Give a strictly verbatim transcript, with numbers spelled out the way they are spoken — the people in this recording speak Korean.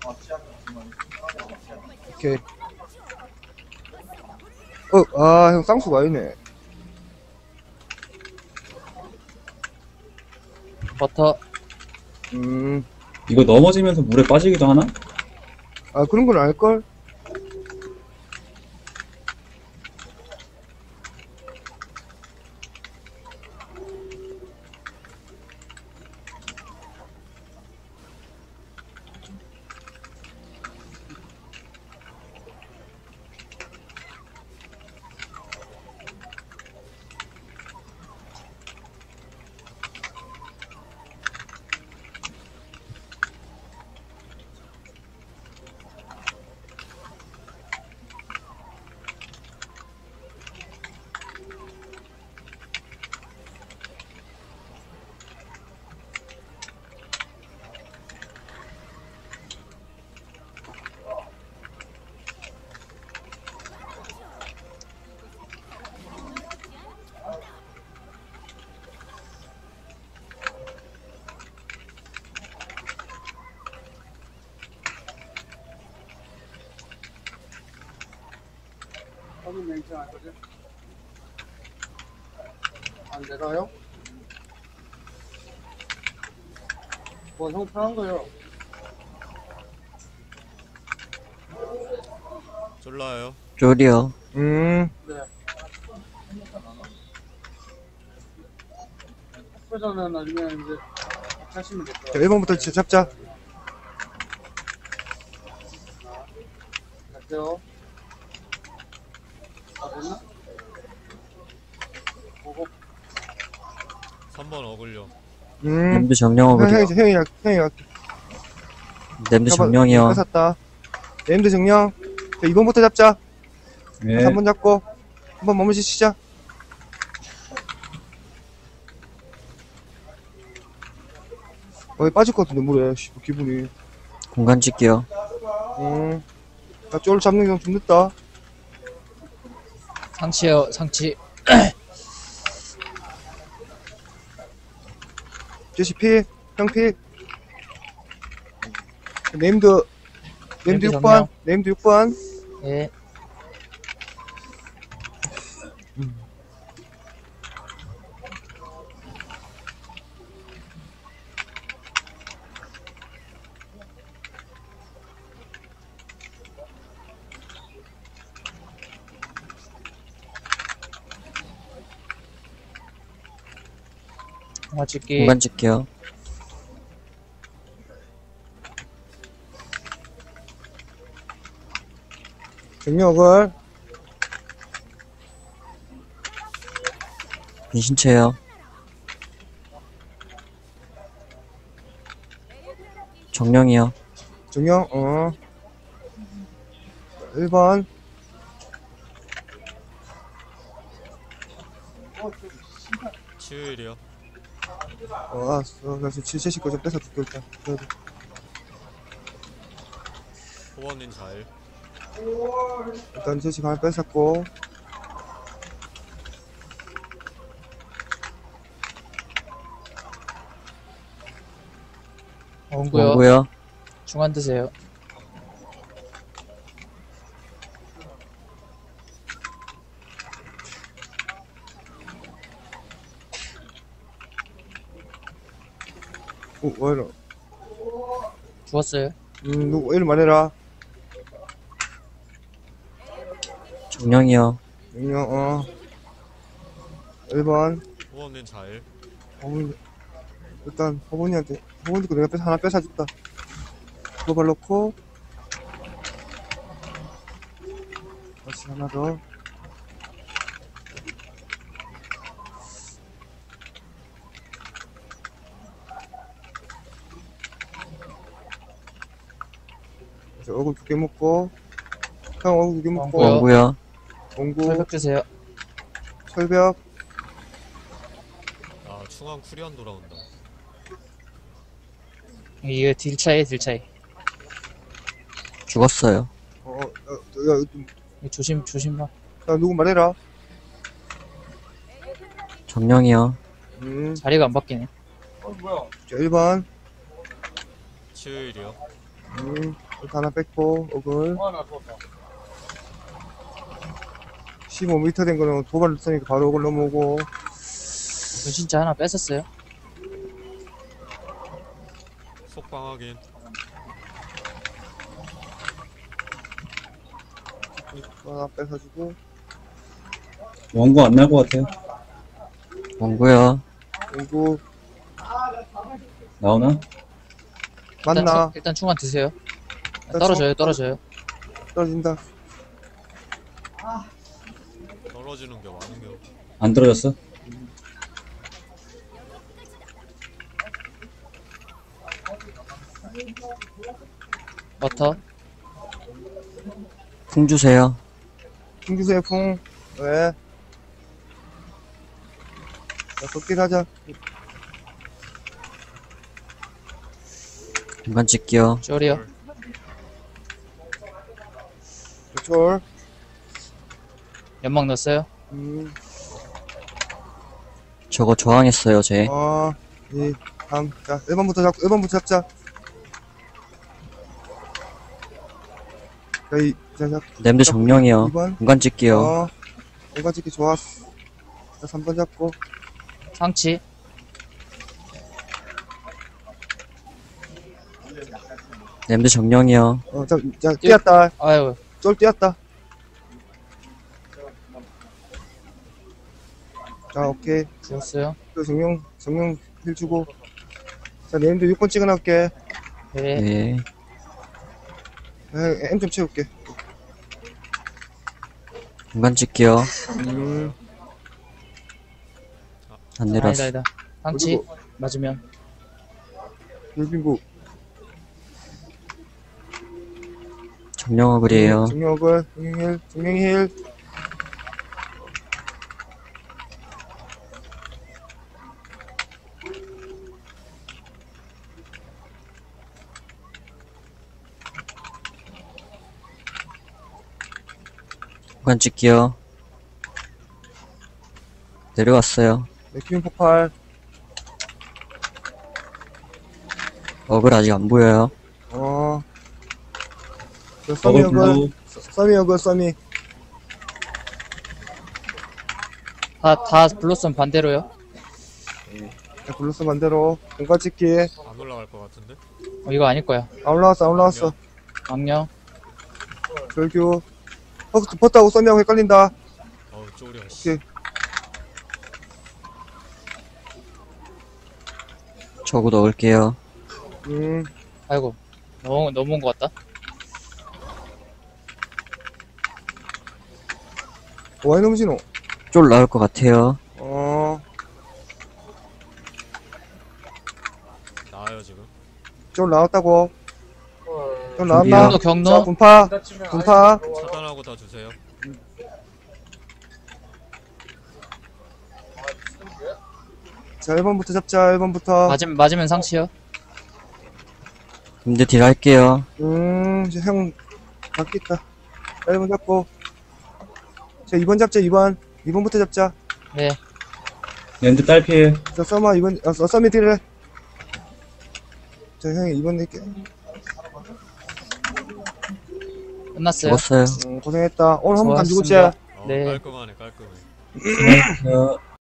오케이. 어, 아, 형 쌍수가 아니네. 버터. 음, 이거 넘어지면서 물에 빠지기도 하나? 아, 그런 건 알걸? 확인 멘트 할 거죠? 안 되나요? 뭐, 형 편한 거요. 졸라요. 쫄이요. 음, 네. 회전은 나중에 이제 같이 하시면 될 자, 거예요. 일 번부터 잡자. 갈게요. 다 됐나? 보고. 삼 번 어글려. 음, 냄드 정령어 형, 그리요. 형이, 형이, 할- 형이 할게. 냄드 잡아, 정령이요. 뺏었다. 네임드 정령. 자, 이 번부터 잡자. 네. 삼 번 잡고. 한 번 머무시 시작. 어, 빠질 것 같은데, 물에. 씨, 기분이. 공간 찍기요. 음. 나 쫄 잡는 게 좀 늦다. 상치요, 상치. 제시 피, 형 피. 네임드, 네임드 네임드 육 번, 네임드 육 번. 예. 공간 찍기. 공간 찍기요. 정력을. 변신체요. 정령이요. 정령, 어. 일 번. 치유일이요. 어, 알았어. 나 지금 칠십 거 좀 뺏어 줄게, 일단. 그래도. 호원님 잘. 일단 칠십 하나 뺏었고. 원구요. 원구요. 중간 드세요. 어, 왜 이러? 죽었어요. 음, 누구, 이름 말해라. 정령이요. 정령, 어. 일 번. 호원님 잘. 어머니, 일단, 어머니한테, 어머니 거 내가 뺏, 하나 뺏어줬다. 그거 발 넣고. 다시 하나 더. 이제 얼굴 두 개 먹고. 형 얼굴 두 개 먹고. 원구요. 원구. 철벽 드세요. 철벽. 아, 충암 쿠리안 돌아온다. 이거 딜 차이, 딜 차이. 죽었어요. 어, 어, 야, 야, 조심, 조심만. 야, 누구 말해라. 정령이요. 음, 자리가 안 바뀌네. 어, 뭐야? 자, 일 번. 치유일이요. 음, 일단 하나 뺐고, 어글. 아, 나 죽었다. 십오 미터 된 거는 도발 쓰니까 바로 어글 넘어오고. 저 진짜 하나 뺐었어요. 속방 확인. 하나 뺏어주고. 원고 안 날 것 같아요. 원고요. 그리고, 나오나? 일단, 맞나? 중- 일단 중간 드세요. 떨어져요, 떨어져요. 떨어진다. 떨어지는 게 많은 게. 안 떨어졌어? 버터. 풍 주세요. 풍주세 풍. 왜? 자, 걷길 하자. 중간 찍기요. 쫄이요. 철. 연막 넣었어요. 음, 저거 저항했어요, 쟤. 어, 이, 삼. 자, 일 번부터 잡고, 일 번부터 잡자. 자, 이, 자, 자, 냄새 정령이요. 이 번. 중간 찍기요. 어, 공간 찍기 좋았어. 자, 삼 번 잡고. 상치. 냄새 정령이요. 어, 자, 자, 뛰었다. 아유, 쫄 뛰었다. 자, 오케이. 죽었어요. 그 정령, 정령 힐 주고. 자, 네임도 육 번 찍어놓을게. 네. 네. 엠 좀 채울게. 중간 찍기요. 음, 안 내려왔어. 아니다, 아니다. 상치. 그리고- 맞으면. 율빈부. 정령 어글이에요. 정령을, 정령 힐, 정령 힐. 중간 찍기요. 내려왔어요. 맥키민 폭발. 어글 아직 안 보여요. 어. 저 써미 버글 어글, 블루. 써미 어글, 써미. 다, 다 블로썸 반대로요. 자, 블루스 반대로. 공간 찍기. 안 올라갈 것 같은데? 어, 이거 아닐 거야. 아, 올라왔어, 안 올라왔어. 악령. 절규. 어, 버터하고 써미하고 헷갈린다. 어우 쪼리야 씨. 오케이. 저거 넣을게요. 음, 아이고. 너무, 너무 온 것 같다. 와이 넘지노. 쫄 나올 것 같아요. 어, 나와요 지금. 좀 나왔다고. 좀 경로, 나왔나? 경로. 자, 분파. 다치면 분파. 아이스 들어와요. 차단하고 다 주세요. 자, 일 번부터 잡자, 일 번부터. 맞으면, 맞으면 상치요. 근데 딜 할게요. 음, 이제 형, 바뀌었다. 자, 일 번 잡고. 자, 이 번 잡자, 이 번. 이 번부터 잡자. 네. 랜드 딸피해. 자, 써마, 이 번, 어, 써- 써미 딜을 해. 자, 형이 이 번 낼게. 끝났어요. 죽었어요. 음, 고생했다. 오늘 한 번 간 죽었지? 수고하셨습니다. 어, 네. 깔끔하네 깔끔해. 수고하셨어요.